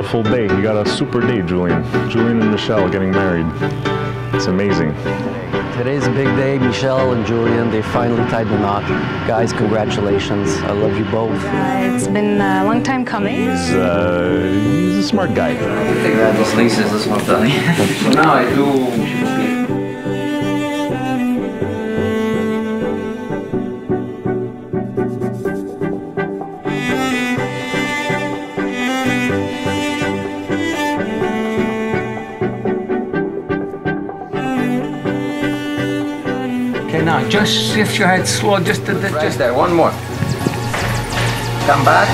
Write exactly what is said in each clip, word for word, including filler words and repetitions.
beautiful day. You got a super day, Julian. Julian and Michelle getting married. It's amazing. Today's a big day. Michelle and Julian, they finally tied the knot. Guys, congratulations. I love you both. Uh, it's been a long time coming. He's, uh, he's a smart guy. Congratulations, das war dann. Now I do. Okay, now just shift your head slow, just a bit. Right just there, one more. Come back.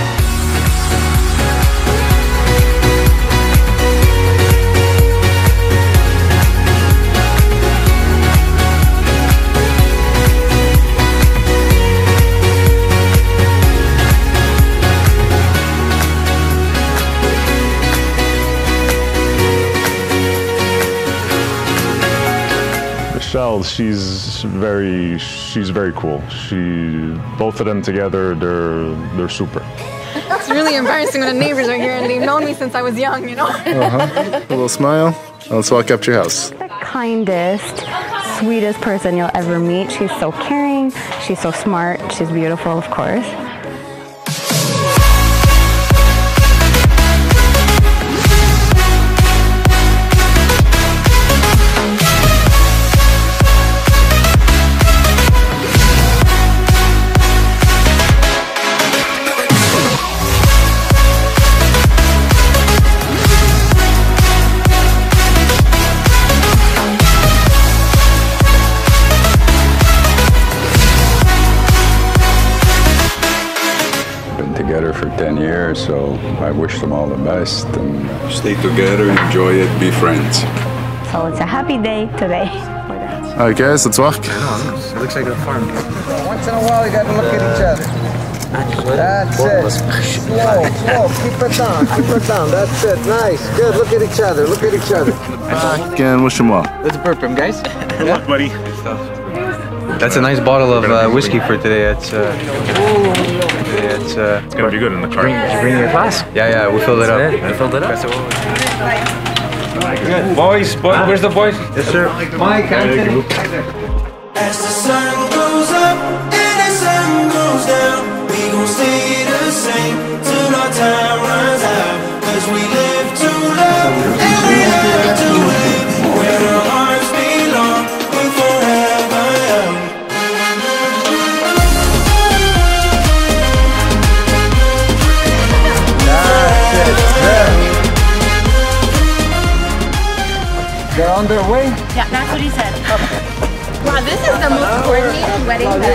Michelle, she's very, she's very cool. She, both of them together, they're, they're super. It's really embarrassing when the neighbors are here and they've known me since I was young, you know? Uh-huh. A little smile. Let's walk up to your house. The kindest, sweetest person you'll ever meet. She's so caring. She's so smart. She's beautiful, of course. Together for ten years, so I wish them all the best and stay together, enjoy it, be friends. So it's a happy day today. Alright guys, let's walk. It looks like a farm. Once in a while you gotta look at each other. That's it. Slow, slow, keep it down, keep it down. That's it, nice, good, look at each other, look at each other. Back and wish them well. Let's burp him, guys. Good luck, buddy. That's a nice bottle of uh, whiskey for today. It's uh, it's uh, It's gonna be good in the car. Did you bring your glass? Yeah, yeah, we filled it up. We filled it up. good. Boys, boy, where's the boys? Yes, sir. Mike, Anthony. As the sun goes up and the sun goes down, we gon' stay the same till our time runs out. Cause we live to love and we have to live where our hearts belong. We're forever young. They're on their way? Yeah, that's what he said. Wow, this is the most coordinated wedding that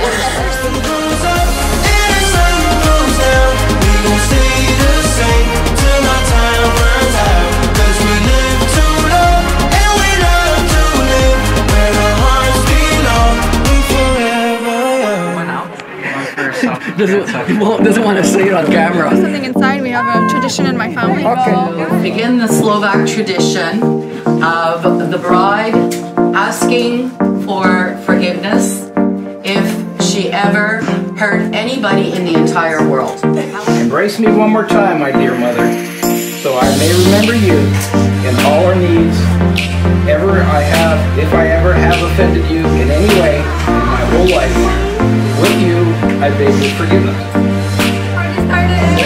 doesn't, won't, doesn't want to say it on camera. something inside. We have a tradition in my family. Okay. Begin the Slovak tradition of the bride asking for forgiveness if she ever hurt anybody in the entire world. Embrace me one more time, my dear mother, so I may remember you in all our needs. Ever I have, if I ever have offended you in any way in my whole life, with you, I beg your forgiveness. Party started!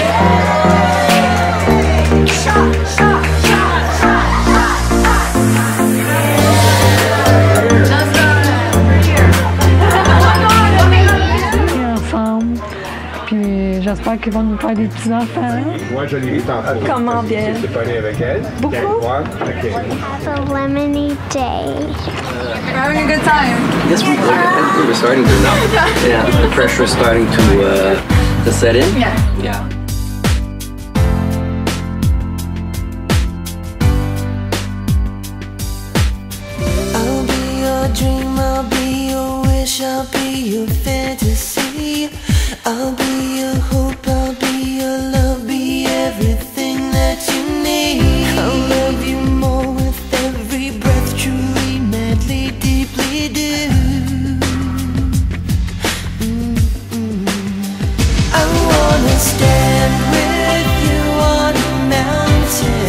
Shot, shot, shot, shot, shot, Puis j'espère qu'ils vont nous faire des petits enfants. Moi, je l'ai vu tantôt. Comment bien? Tu t'es parlé avec elle? Beaucoup. Okay. Have a lemony day. We're having a good time. Yes, we are. We're starting to now. Yeah, the pressure is starting to uh, to set in. Yeah. Yeah. I'll be your dream, I'll be your wish, I'll be your fantasy. I'll be your hope, I'll be your love, be everything that you need. I'll love you more with every breath, truly, madly, deeply do. Mm-mm. I wanna stand with you on a mountain.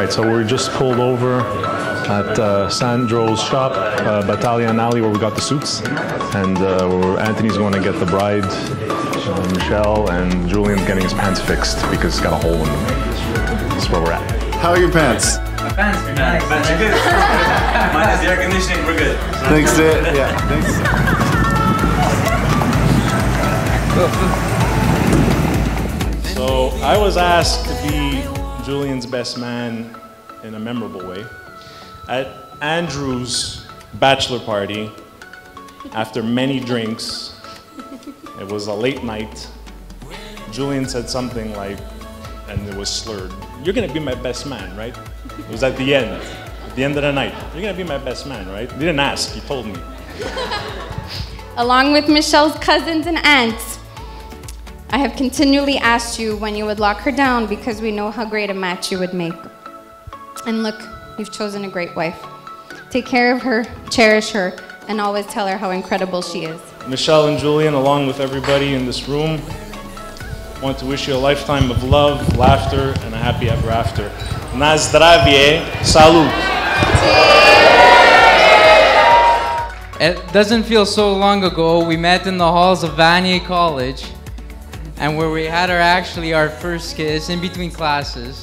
right, so we just pulled over at uh, Sandro's shop, uh, Battalion Alley, where we got the suits. And uh, where Anthony's going to get the bride, uh, Michelle, and Julian's getting his pants fixed because he's got a hole in them. That's where we're at. How are your pants? My pants are nice. Pants are good. Mine is the air conditioning, we're good. Thanks, Dad. Yeah, thanks. So I was asked to be Julian's best man in a memorable way. At Andrew's bachelor party, after many drinks, it was a late night, Julian said something like, and it was slurred, "You're gonna be my best man, right?" It was at the end, at the end of the night. "You're gonna be my best man, right?" He didn't ask, he told me. Along with Michelle's cousins and aunts, I have continually asked you when you would lock her down because we know how great a match you would make. And look, you've chosen a great wife. Take care of her, cherish her, and always tell her how incredible she is. Michelle and Julian, along with everybody in this room, want to wish you a lifetime of love, laughter, and a happy ever after. Na zdravie, salud. It doesn't feel so long ago, we met in the halls of Vanier College, and where we had our actually our first kiss in between classes.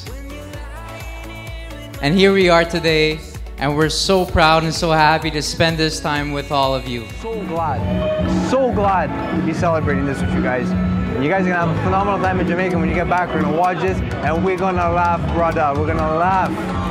And here we are today, and we're so proud and so happy to spend this time with all of you. So glad, so glad to be celebrating this with you guys. You guys are gonna have a phenomenal time in Jamaica. When you get back, we're gonna watch this, and we're gonna laugh, brother. We're gonna laugh.